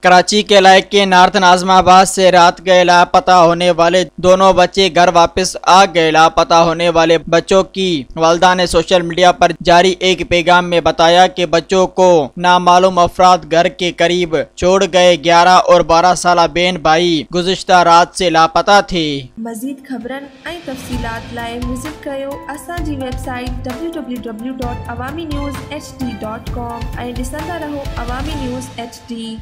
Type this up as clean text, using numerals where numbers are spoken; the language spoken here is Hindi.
कराची के इलाके नॉर्थ नाजमाबाद से रात गए लापता होने वाले दोनों बच्चे घर वापस आ गए। लापता होने वाले बच्चों की वालिदा ने सोशल मीडिया पर जारी एक पैगाम में बताया कि बच्चों को नामालूम अफराद घर के करीब छोड़ गए। 11 और 12 साल बहन भाई गुज़िश्ता रात से लापता थे। मज़ीद खबरन ऐं तफ़सीलात लाइ विज़िट कयो असांजी वेबसाइट www.awamiNewsHD.com ऐं ॾिसंदा रहो अवामी न्यूज़ HD।